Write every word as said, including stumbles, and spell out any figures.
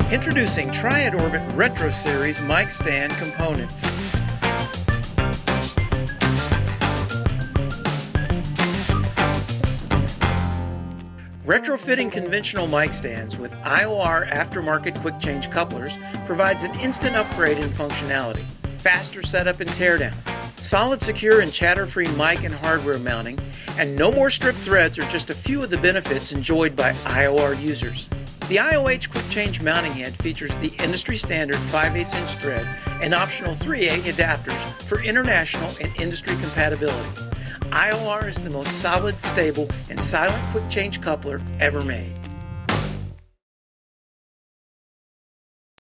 Introducing Triad Orbit Retro Series mic stand components. Retrofitting conventional mic stands with I O R aftermarket quick change couplers provides an instant upgrade in functionality, faster setup and teardown, solid, secure, and chatter-free mic and hardware mounting, and no more stripped threads are just a few of the benefits enjoyed by I O R users. The I O H Quick Change mounting head features the industry standard five eighths inch thread and optional three eighths adapters for international and industry compatibility. I O R is the most solid, stable, and silent quick change coupler ever made.